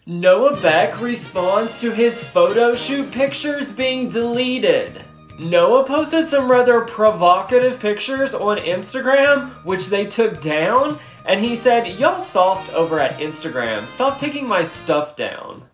Noah Beck responds to his photo shoot pictures being deleted. Noah posted some rather provocative pictures on Instagram, which they took down, and he said, "Y'all soft over at Instagram, stop taking my stuff down."